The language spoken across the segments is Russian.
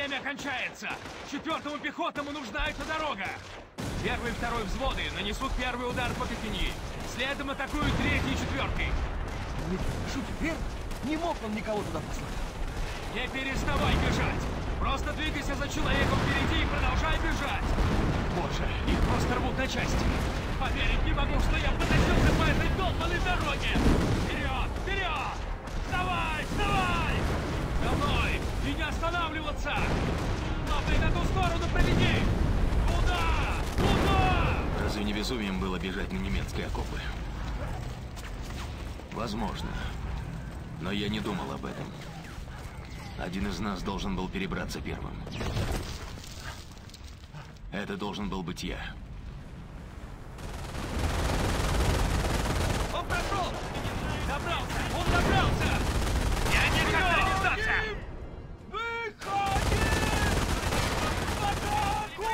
Время кончается! 4-му пехотному нужна эта дорога! Первый и второй взводы нанесут первый удар по Кокени. Следом атакуют 3-й и 4-й. Шутит, верно? Не мог он никого туда послать. Не переставай бежать! Просто двигайся за человеком впереди и продолжай бежать! Боже, их просто рвут на части! Поверить не могу, что я потащился по этой долбанной дороге! Вперед! Вперед! Вставай! Вставай! За мной! И не останавливаться! Лапой на ту сторону проведи! Куда? Куда? Разве не безумием было бежать на немецкие окопы? Возможно. Но я не думал об этом. Один из нас должен был перебраться первым. Это должен был быть я. Он прошел! Добрался! Он добрался! Я никогда не сдамся! Выходим! В атаку!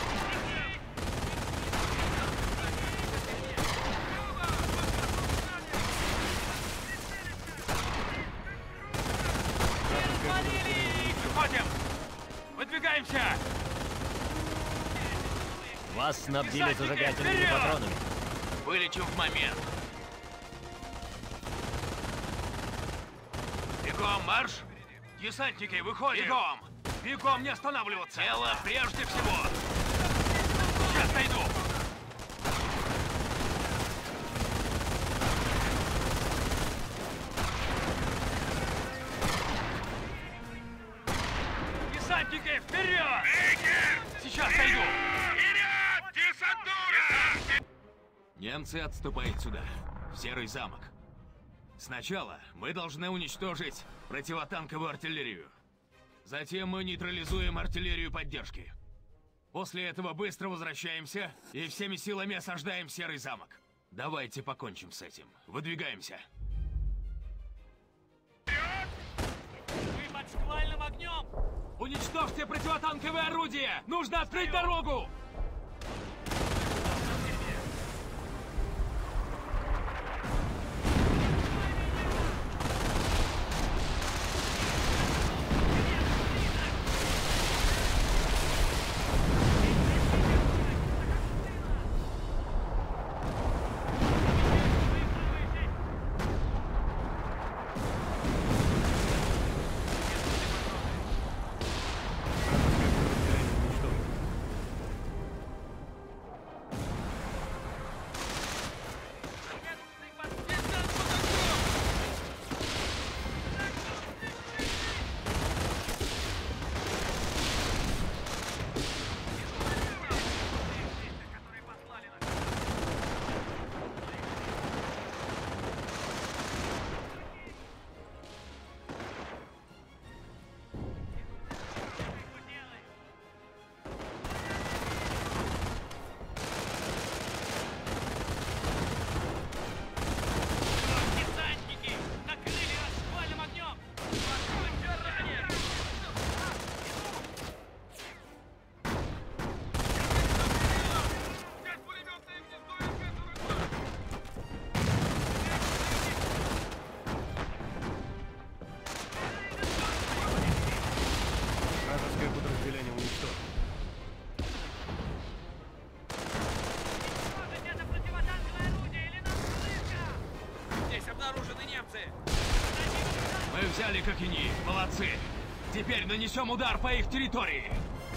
Выходим! Выдвигаемся! Вас снабдили зажигательными патронами. Вылечим в момент. Бегом, марш! Десантники, выходим! Бегом! Бегом, не останавливаться! Дело прежде всего! Сейчас дойду! Десантники, вперед! Сейчас дойду! Вперед! Десантура! Немцы отступают сюда, в Серый замок. Сначала мы должны уничтожить противотанковую артиллерию. Затем мы нейтрализуем артиллерию поддержки. После этого быстро возвращаемся и всеми силами осаждаем Серый замок. Давайте покончим с этим. Выдвигаемся. Вы под шквальным огнем! Уничтожьте противотанковые орудия! Нужно открыть дорогу! Мы взяли Кокени. Молодцы. Теперь нанесем удар по их территории.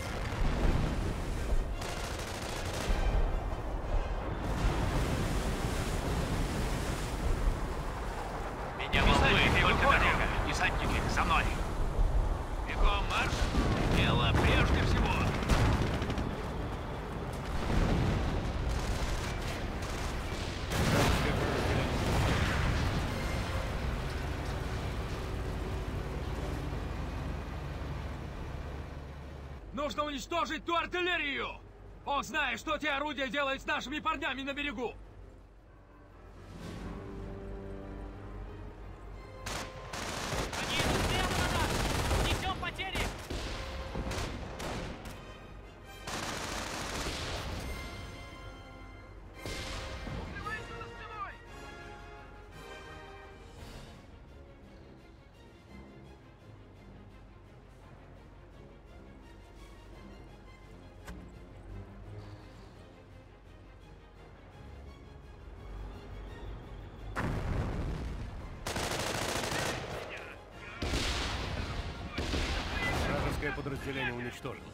Меня волнует только дорога. Десантники, за мной. Бегом марш. Дело прежде всего. Нужно уничтожить ту артиллерию! Он знает, что те орудия делают с нашими парнями на берегу! Они идут прямо на нас! Несем потери! Укрывайся за стеной! подразделение уничтожено.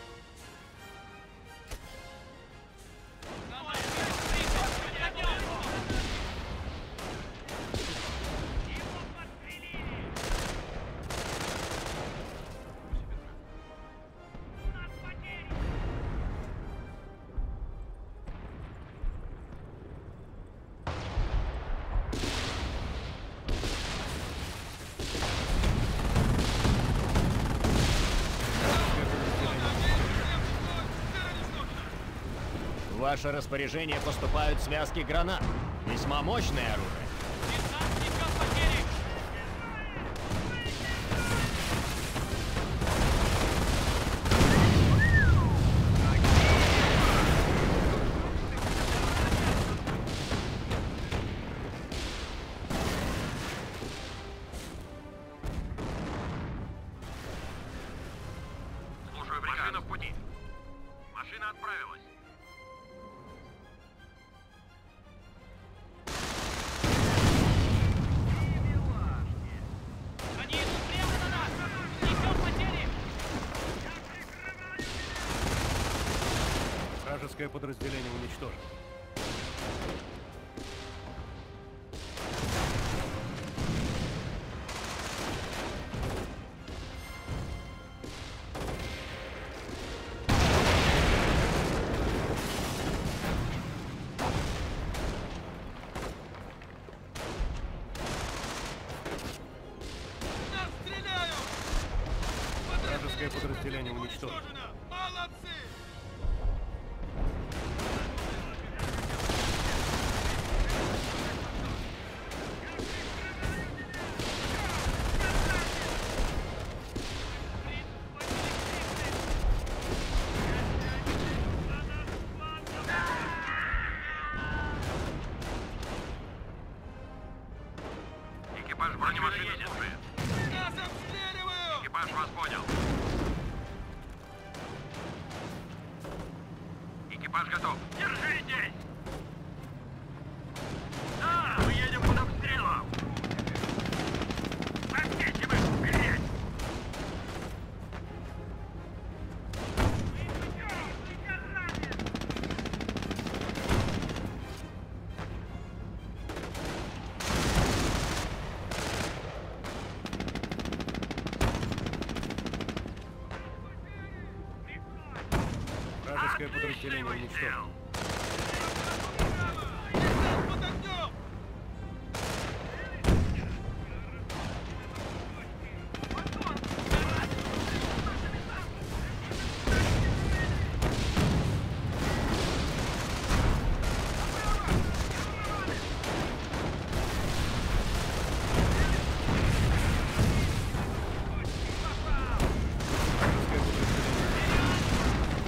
В ваше распоряжение поступают связки гранат. Весьма мощное оружие. Десантников потери! Слушаю, машина в пути. Машина отправилась. Они идут прямо на нас! Несем потери! Вражеское подразделение уничтожено. Нас стреляют! Вражеское подразделение уничтожено. Молодцы! Экипаж бронемашины слушает. Нас обстреливают! Экипаж вас понял. Экипаж готов. Держитесь! Да, мы едем под обстрелом. Ответьте вы, вперед! Вражеское подразделение уничтожено. Десант под огнем! Вражеское подразделение.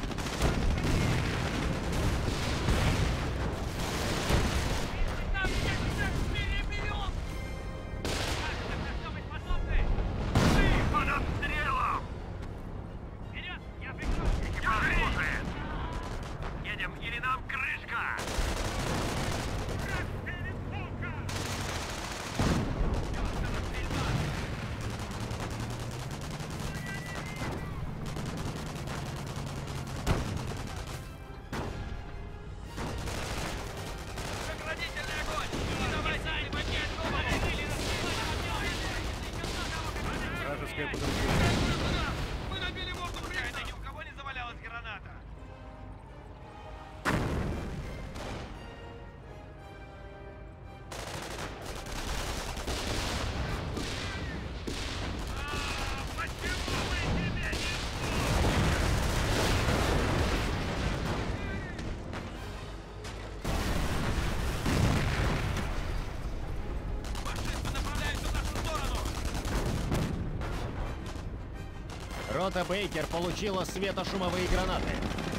Там всех перебьем! На что мы способны? Вы под обстрелом! Вперед! Я прикрою! Экипаж слушает. Едем или нам крышка? Заградительный огонь! Не давайте поднять голову! Вражеское подразделение. Мы набили воздух прямо! Ни у кого не завалялась граната! Почему мы тебе не Фашисты направляются в нашу сторону! Рота Бейкер получила светошумовые гранаты.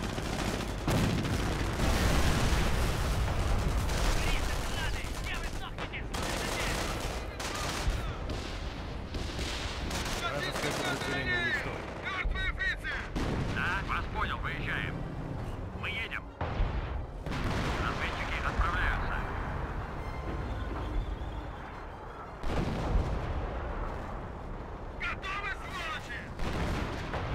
Вражеское подразделение уничтожено. Мертвые фрицы! Да, вас понял, выезжаем. Мы едем. Разведчики отправляются. Готовы, сволочи!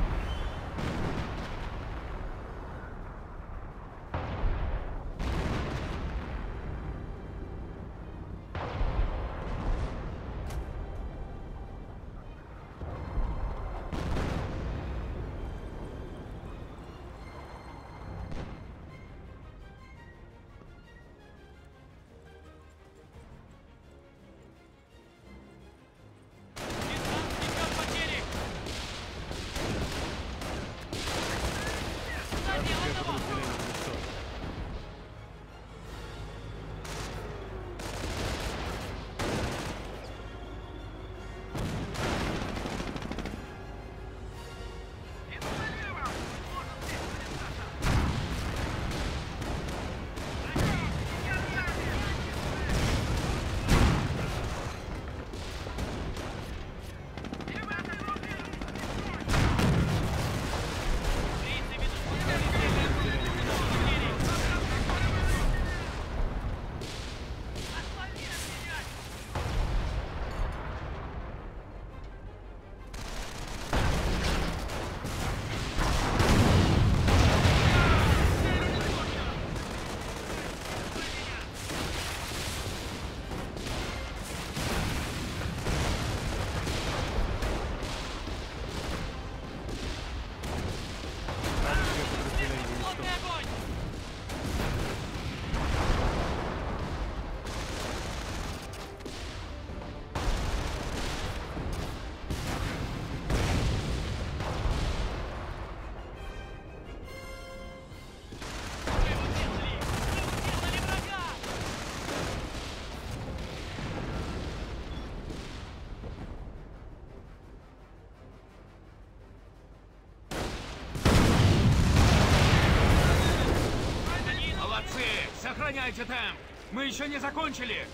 Сохраняйте темп! Мы еще не закончили!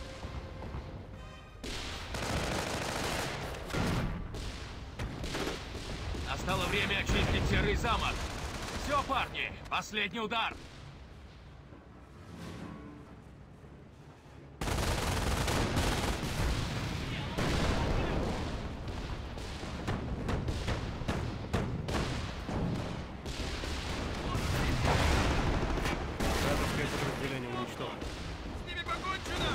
Настало время очистить Серый замок! Все, парни, последний удар! Вражеское подразделение уничтожено. С ними покончено!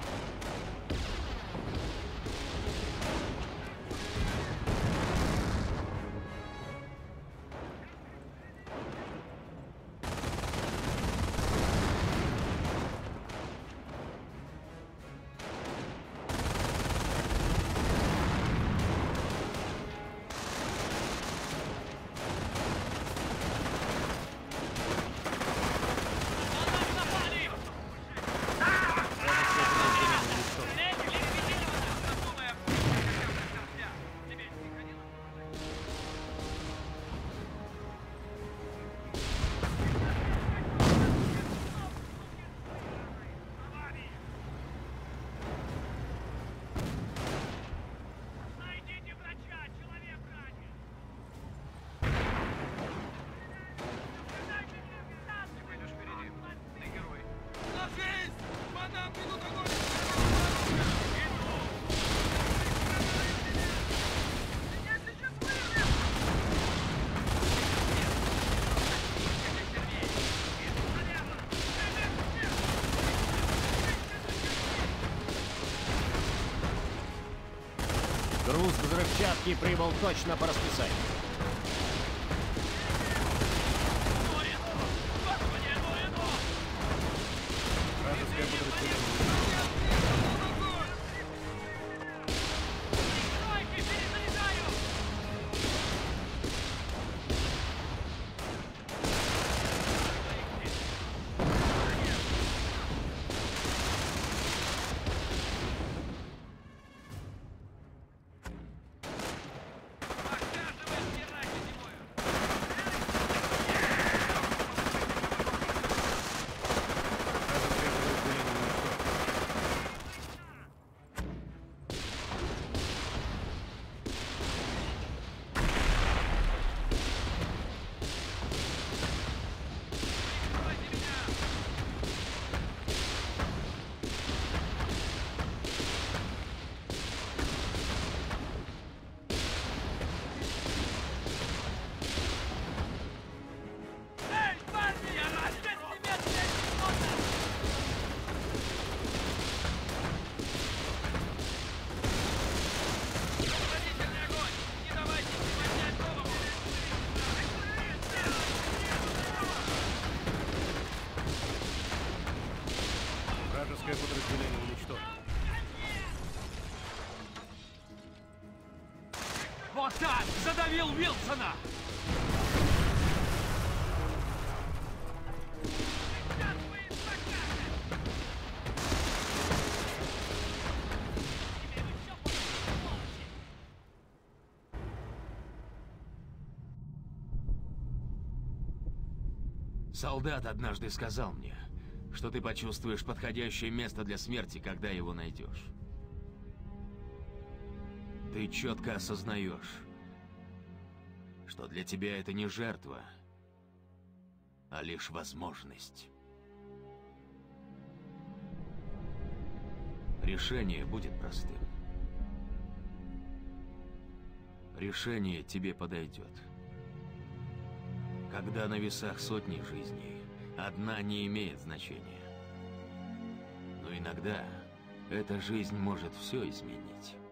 Найдите врача, человек ранен! Ты пойдешь впереди. Ты герой. Ложись! По нам ведут огонь! Меня сейчас вырвет! Груз взрывчатки прибыл точно по расписанию. Вражеское подразделение уничтожено. Стройки, перезаряжаю! Оглядывай, стирай зимою! Вражеское подразделение уничтожено. Прикройте меня! Эй, парни! Я растет тебе Предохранительный огонь! Не давайте им поднять голову! Вражеское подразделение уничтожено. Вот так! Задавил Уилсона! Солдат однажды сказал мне, что ты почувствуешь подходящее место для смерти, когда его найдешь. Ты четко осознаешь, что для тебя это не жертва, а лишь возможность. Решение будет простым. Решение тебе подойдет. Когда на весах сотни жизней, одна не имеет значения. Но иногда эта жизнь может все изменить.